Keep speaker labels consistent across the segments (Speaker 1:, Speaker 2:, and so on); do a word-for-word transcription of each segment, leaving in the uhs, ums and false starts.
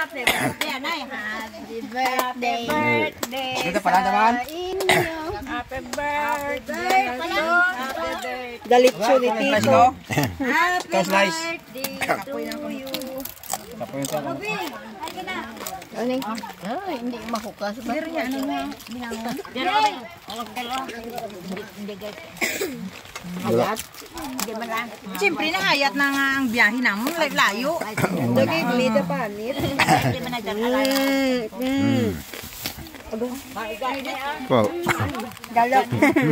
Speaker 1: happy birthday, anay. Happy birthday, birthday.
Speaker 2: Ito pala naman.
Speaker 1: Happy birthday, happy birthday.
Speaker 3: Dalitso ni Tito.
Speaker 1: Happy birthday to you.
Speaker 3: Ano yung? Ay, hindi mahukas.
Speaker 1: Meron niya, ano nga? Binangon. Meron. Hindi guys. Hayat? Hindi man lang. Siyempre na hayat na nga ang biyahe namin. Layo.
Speaker 3: Lagay blida panit.
Speaker 1: Hindi man na dyan.
Speaker 3: Mm.
Speaker 4: Wow.
Speaker 3: Galot.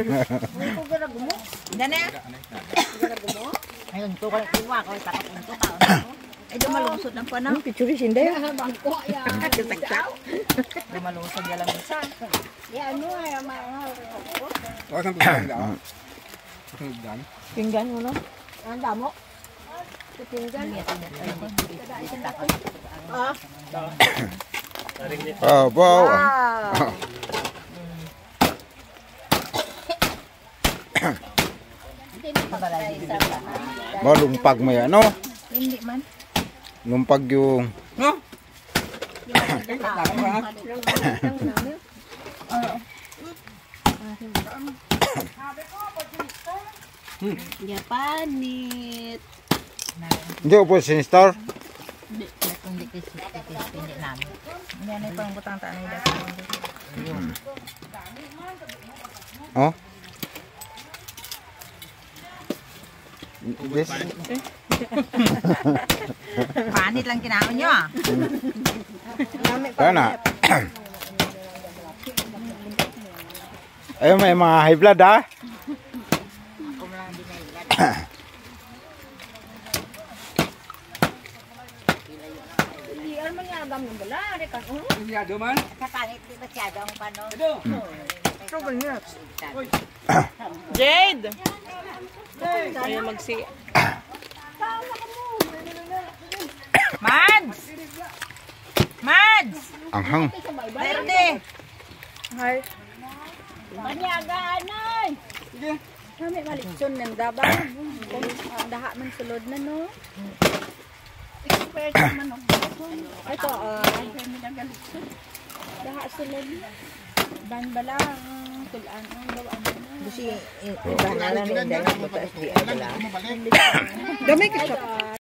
Speaker 1: Diyan na. Ayun, ito ko lang kiwa ko. Takot ito pa. Ay, dumalusot ng panang.
Speaker 3: Picture hindi.
Speaker 1: Bangko. Dumalusot yan lang isa.
Speaker 3: Ano ay
Speaker 2: Huwag kang pinggan daw. Pinggan.
Speaker 3: pinggan mo no? Ang damo. Pinggan. Ah.
Speaker 4: Oh, wow. Malumpag mo yan, no?
Speaker 1: Hindi man.
Speaker 4: Lumpag yung...
Speaker 2: No?
Speaker 3: Japanit.
Speaker 4: Hindi po sinistar.
Speaker 1: Hindi. Hindi hindi namin. Hindi na ito ang butang taan nila.
Speaker 4: Oh? This?
Speaker 1: Panit lang kinaon nyo ah.
Speaker 4: Sana. Ayun, may mga high blood ha?
Speaker 1: Ako lang din na ilan.
Speaker 3: Hindi ano man yagam ng bala, rekan.
Speaker 2: Hindi ado man.
Speaker 1: Kapanit di masyado ang paano.
Speaker 2: Ado.
Speaker 3: Jade. Ayaw magsi.
Speaker 1: Mads! Mads!
Speaker 4: Anghang.
Speaker 1: Verde!
Speaker 3: Hi.
Speaker 1: Manyaga anay!
Speaker 2: Sige.
Speaker 3: Kami malikson ng daba. Daha man sulod na no.
Speaker 1: Expert man o.
Speaker 3: Ito ah. Daha sulod. Ban bala ang tulan ang gawaan mo.
Speaker 1: Kasi iba na lang din dahil butas di ay wala.
Speaker 3: Dami ka siya.